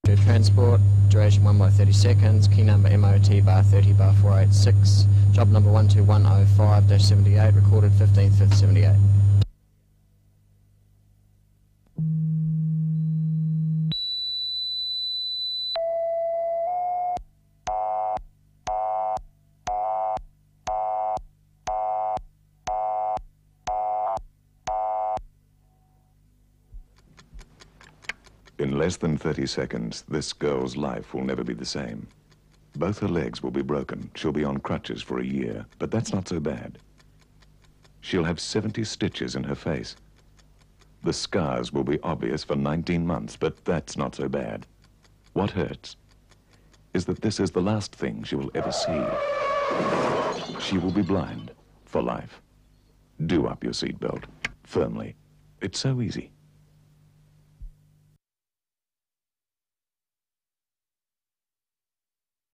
to transport, duration 1 by 30 seconds, key number MOT bar 30 bar 486, job number 12105-78, recorded 15th 5th 78. In less than 30 seconds, this girl's life will never be the same. Both her legs will be broken. She'll be on crutches for a year, but that's not so bad. She'll have 70 stitches in her face. The scars will be obvious for 19 months, but that's not so bad. What hurts is that this is the last thing she will ever see. She will be blind for life. Do up your seatbelt firmly. It's so easy.